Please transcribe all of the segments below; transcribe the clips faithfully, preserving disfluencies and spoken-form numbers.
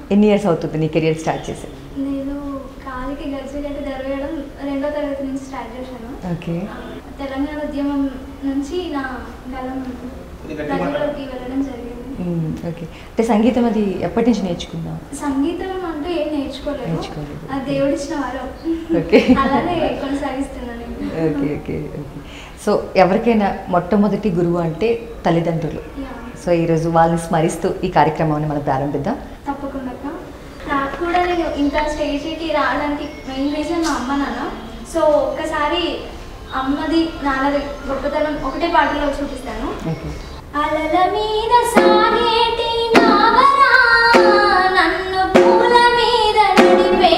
ఎన్ని ఇయర్స్ అవుతుంది నీ కెరియర్ స్టార్ట్ చేసి? నేను కాలికి గజ్జగట్టు దరవేయడం రెండో తరగతి నుంచి స్టార్ట్ చేశాను. ఓకే. తెలంగాణ ఉద్యమం నుంచి నా గలం ప్రజల్లోకి వెళ్ళడం జరిగింది. ఓకే. అంటే సంగీతం అది ఎప్పటి నుంచి నేర్చుకున్నావు? సంగీతం అంటే ఏం నేర్చుకోలేదు, నేర్చుకోలేదు, అది దేవుడిచ్చిన వారం. ఓకే. అలానే కొనసాగిస్తున్నాను. Okay okay okay. సో ఎవరికైనా మొట్టమొదటి గురువు అంటే తల్లిదండ్రులు. సో ఈరోజు వాళ్ళని స్మరిస్తూ ఈ కార్యక్రమాన్ని మనం ప్రారంభిద్దాం. తప్పకుండా. నాకు కూడా నేను ఇంత స్టేజ్కి రావడానికి మెయిన్ రీజన్ మా అమ్మ నాన్న. సో ఒక్కసారి అమ్మది నాన్నది గొప్పతనం ఒకటే పాటలో చూపిస్తాను. అలల మీద సాగేటి నావరా నన్ను పూల మీద నడిపే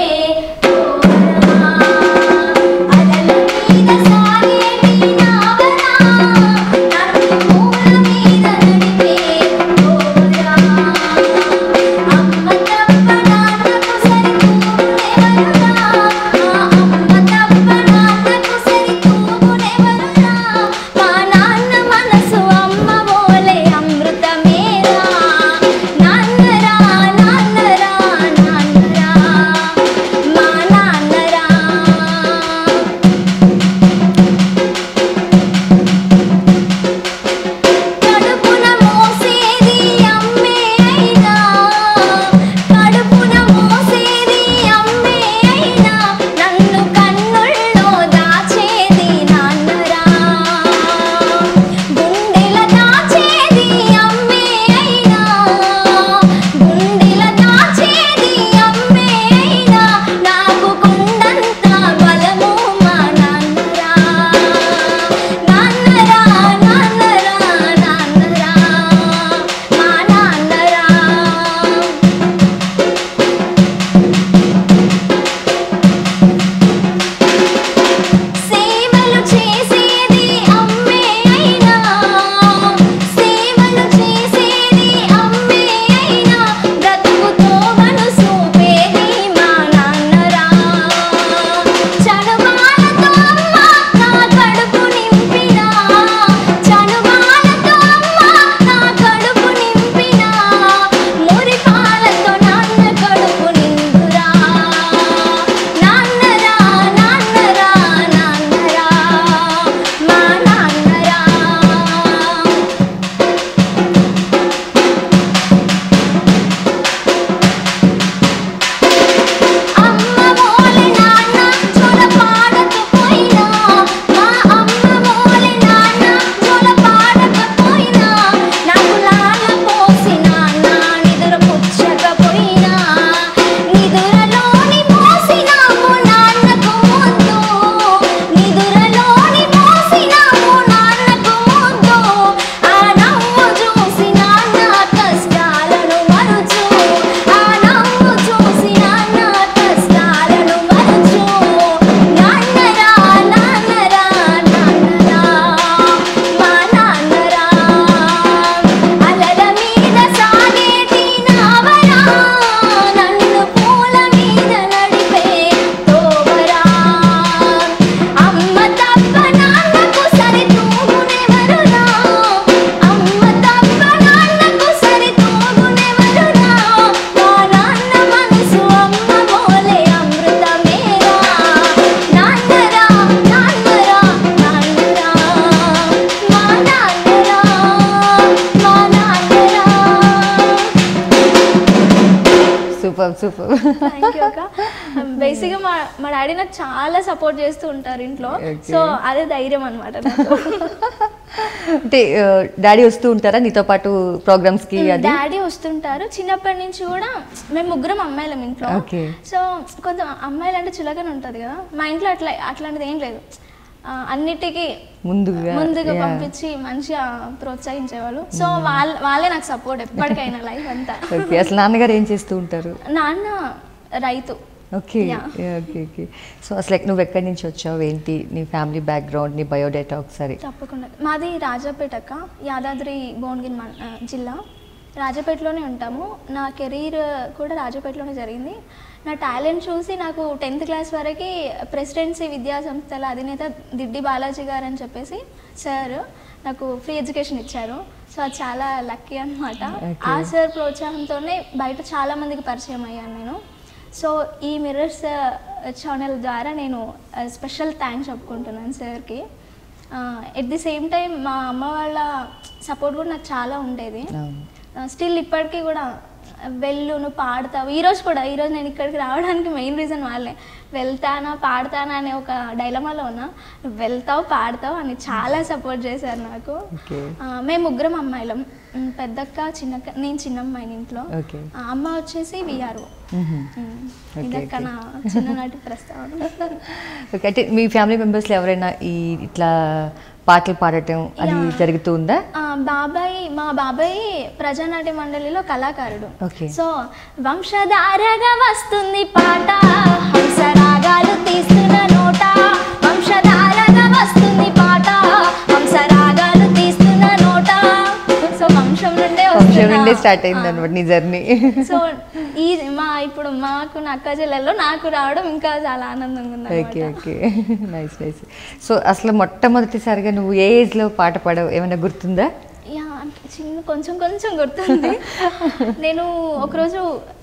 సూపర్ సూపర్. థ్యాంక్ యూ అక్క. బేసిక్గా మా మా డాడీ నాకు చాలా సపోర్ట్ చేస్తూ ఉంటారు ఇంట్లో, సో అదే ధైర్యం అనమాట. అంటే డాడీ వస్తూ ఉంటారా నీతో పాటు ప్రోగ్రామ్స్ కి? డాడీ వస్తుంటారు. చిన్నప్పటి నుంచి కూడా మేము ముగ్గురం అమ్మాయిలం ఇంట్లో, సో కొంత అమ్మాయిలు అంటే చులకన ఉంటుంది కదా, మా ఇంట్లో అట్లా అట్లాంటిది ఏం లేదు. అన్నిటికీ ముందుగా ముందుగా పంపించి మంచిగా ప్రోత్సహించేవాళ్ళు. సో వాళ్ళ వాళ్ళే నాకు సపోర్ట్ ఎప్పటికైనా లైఫ్ అంతా. అసలు నాన్నగారు ఏం చేస్తూ ఉంటారు? నాన్న రైతు. Okay okay okay. సో అసలు నువ్వు ఎక్కడి నుంచి వచ్చావు, ఏంటి నీ ఫ్యామిలీ బ్యాక్గ్రౌండ్, నీ బయోడేటా ఒకసారి? తప్పకుండా. మాది రాజాపేట అక్క, యాదాద్రి భువనగిరి జిల్లా. రాజపేటలోనే ఉంటాము. నా కెరీర్ కూడా రాజపేటలోనే జరిగింది. నా టాలెంట్ చూసి నాకు టెన్త్ క్లాస్ వరకు ప్రెసిడెన్సీ విద్యా సంస్థల అధినేత దిడ్డి బాలాజీ గారు అని చెప్పేసి సార్ నాకు ఫ్రీ ఎడ్యుకేషన్ ఇచ్చారు. సో అది చాలా లక్కీ అనమాట. ఆ సార్ ప్రోత్సాహంతోనే బయట చాలామందికి పరిచయం అయ్యాను నేను. సో ఈ మిర్రర్స్ ఛానల్ ద్వారా నేను స్పెషల్ థ్యాంక్స్ చెప్పుకుంటున్నాను సార్కి. ఎట్ ది సేమ్ టైం మా అమ్మ వాళ్ళ సపోర్ట్ కూడా నాకు చాలా ఉండేది. స్టిల్ ఇప్పటికీ కూడా వెళ్ళు నువ్వు పాడతావు. ఈరోజు కూడా ఈరోజు నేను ఇక్కడికి రావడానికి మెయిన్ రీజన్ వాళ్ళే. వెళ్తానా పాడతానా అనే ఒక డైలమాలో ఉన్నా, నువ్వు వెళ్తావు పాడతావు అని చాలా సపోర్ట్ చేశారు నాకు. మేము ముగ్గురం అమ్మాయిలం, పెద్దక్క చిన్నక్క, నేను చిన్నమ్మాయిని ఇంట్లో. అమ్మ వచ్చేసి విఆర్ఓ. ఇదక్క నా చిన్ననాటి ప్రస్తావన. అంటే మీ ఫ్యామిలీ మెంబర్స్లో ఎవరైనా ఈ ఇట్లా పాటలు పాడటం అది జరుగుతూ ఉందా? బాబాయ్ మా బాబాయ్ ప్రజానాట్య మండలిలో కళాకారుడు. సో వంశధారగా వస్తుంది పాట, హంసరాగాలు తీస్తున్న నోట, వంశధారగా వస్తుంది పాట, హంసరాగాలు తీస్తున్న నోట. సో వంశం నుండే వంశం నుండే స్టార్ట్ అయింది అనమాట నీ జర్నీ. సో ఈ మా ఇప్పుడు మాకు నా అక్క చెల్లెల్లో నాకు రావడం ఇంకా చాలా ఆనందంగా ఉంది. Okay okay nice nice. So అసలు మొట్టమొదటిసారిగా నువ్వు ఏ ఏజ్లో పాట పాడావు ఏమైనా గుర్తుందా? యా అంటే చిన్న కొంచెం కొంచెం గుర్తుంది. నేను ఒకరోజు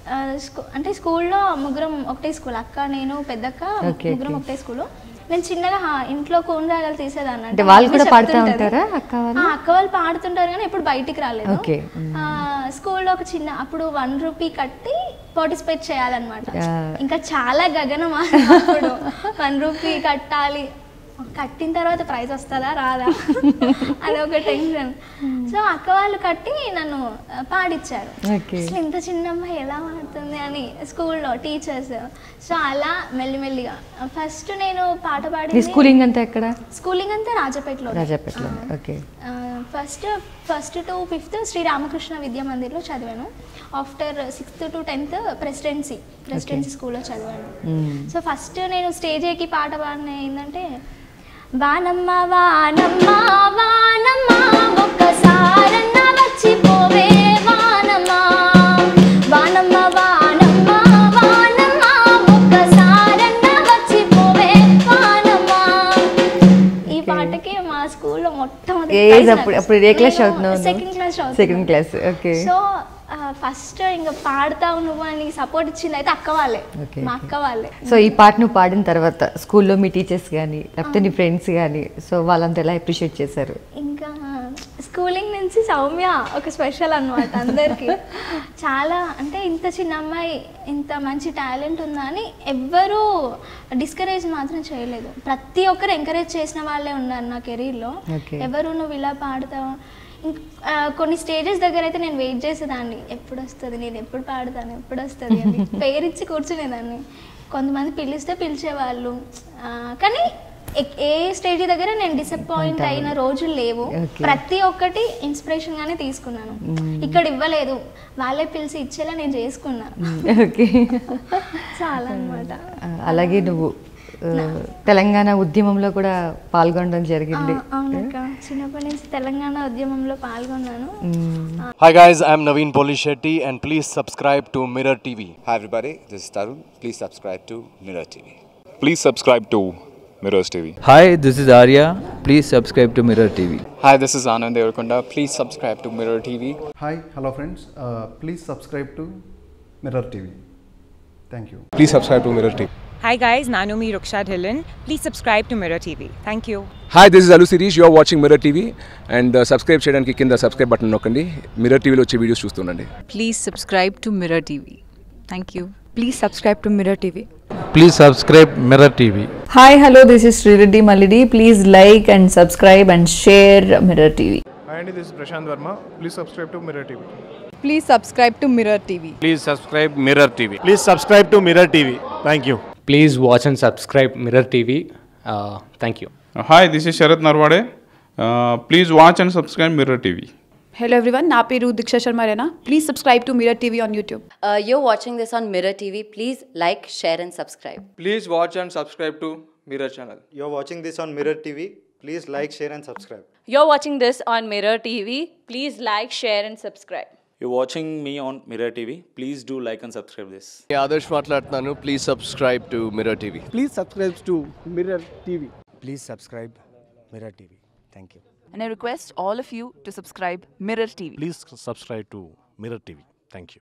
అంటే స్కూల్లో ముగ్గురం ఒకటే స్కూల్, అక్క నేను పెద్దక్క ముగ్గురం ఒకటే స్కూలు. నేను చిన్నగా ఇంట్లో కూని రాగాలు తీసేదాన్ని. అంటే వాళ్ళు కూడా పాడుతూ ఉంటారా? అక్క వాళ్ళు అక్క వాళ్ళు పాడుతుంటారు కానీ ఎప్పుడు బయటికి రాలేదు. స్కూల్లో ఒక చిన్న అప్పుడు వన్ రూపీ కట్టి పార్టిసిపేట్ చేయాలన్నమాట. ఇంకా చాలా గగనం అప్పుడు వన్ రూపీ కట్టాలి, కట్టిన తర్వాత ప్రైజ్ వస్తుందా రాదా అదొక టెన్షన్. సో అక్క వాళ్ళు కట్టి నన్ను పాడిచ్చారు. అసలు ఇంత చిన్న అమ్మాయి ఎలా పాడుతుంది అని స్కూల్లో టీచర్స్. సో అలా మెల్లిమెల్లిగా ఫస్ట్ నేను పాట పాడి. స్కూలింగ్ అంతా ఎక్కడ? స్కూలింగ్ అంతా రాజపేటలో. రాజపేటలో okay. First first to fifth Shri Ramakrishna Vidya మందిర్లో చదివాను. After sixth to tenth Presidency Presidency స్కూల్లో చదివాను. సో ఫస్ట్ నేను స్టేజ్ ఎక్కి పాట పాడిన ఏంటంటే, వానమ్మ వానమ్మ వానమ్మ ఒక్కసారన్న వచ్చిపోవే వానమ్మ, వానమ్మ వానమ్మ వానమ్మ ఒక్కసారన్న వచ్చిపోవే వానమ్మ. ఈ పాటకి మా స్కూల్లో మొట్టమొదటి second class second class okay. So first ఇంకా పాడతావు నువ్వు అని సపోర్ట్ ఇచ్చింది అయితే అక్క వాళ్ళే, మా అక్క వాళ్ళే. సో ఈ పాట నువ్వు పాడిన తర్వాత స్కూల్లో మీ టీచర్స్ కానీ లేకపోతే నీ ఫ్రెండ్స్ కానీ సో వాళ్ళంతా ఎలా అప్రిషియేట్ చేశారు? ఇంకా స్కూలింగ్ నుంచి సౌమ్య ఒక స్పెషల్ అనమాట అందరికి. చాలా అంటే ఇంత చిన్న అమ్మాయి ఇంత మంచి టాలెంట్ ఉందా అని ఎవ్వరూ డిస్కరేజ్ మాత్రం చేయలేదు. ప్రతి ఒక్కరు ఎంకరేజ్ చేసిన వాళ్ళే ఉన్నారు నా కెరీర్లో. ఎవరు నువ్వు ఇలా పాడతావు. కొన్ని స్టేజెస్ దగ్గర అయితే నేను వెయిట్ చేసేదాన్ని, ఎప్పుడు వస్తుంది నేను ఎప్పుడు పాడతాను ఎప్పుడు వస్తుంది అని పేరిచ్చి కూర్చునేదాన్ని. కొంతమంది పిలిస్తే పిలిచేవాళ్ళు కానీ ఏ స్టేజ్ దగ్గర నేను డిసప్పాయింట్ అయిన రోజులు లేవు. ప్రతి ఒక్కటి ఇన్స్పిరేషన్ గానే తీసుకున్నాను. ఇక్కడ ఇవ్వలేదు వాళ్ళే పిలిచి ఇచ్చేలా నేను చేసుకున్నా. చాలా అన్నమాట. అలాగే నువ్వు తెలంగాణ ఉద్యమంలో కూడా పాల్గొనడం జరిగింది. చిన్నప్పటి నుంచి తెలంగాణ ఉద్యమంలో పాల్గొన్నాను. Hi guys, I am Naveen Polishetty and please subscribe to Mirror T V. Hi everybody, this is Tarun. Please subscribe to Mirror T V. Please subscribe to Mirrors T V. Hi, this is Arya. Please subscribe to Mirror T V. Hi, this is Anand Devarakonda. Please subscribe to Mirror T V. Hi, hello friends. Uh, please subscribe to Mirror T V. Thank you. Please subscribe to Mirror T V. Hi guys, Nanumi Ruksha Dhillon. Please subscribe to Mirror T V. Thank you. Hi, this is Alu Sirish. You are watching Mirror T V and uh, subscribe cheyadaniki kinda subscribe button nokkandi. Mirror T V lo vachche videos chustundandi. Please subscribe to Mirror T V. Thank you. Please subscribe to Mirror T V. Please subscribe Mirror T V. Hi, hello, this is Srireddy Malidi. Please like and subscribe and share Mirror T V. Hi, Andy, this is Prashant Verma. Please subscribe to Mirror T V. Please subscribe to Mirror T V. Please subscribe Mirror T V. Please subscribe to Mirror T V. Thank you. Please watch and subscribe Mirror T V. Uh, thank you. Uh, hi, this is Sharat Narwade. Uh, please watch and subscribe Mirror T V. Hello everyone, na peru Diksha Sharma Rena. Please subscribe to Mirror T V on YouTube. Uh, you're watching this on Mirror T V. Please like, share and subscribe. Please watch and subscribe to Mirror channel. You're watching this on Mirror T V. Please like, share and subscribe. You're watching this on Mirror T V. Please like, share and subscribe. You're watching me on Mirror T V. Please do like and subscribe this. Adarsh మాట్లాడుతున్నాను. Please subscribe to mirror TV. Please subscribe to Mirror T V. Please subscribe Mirror T V. Thank you. And I request all of you to subscribe Mirror T V. Please subscribe to Mirror T V. Thank you.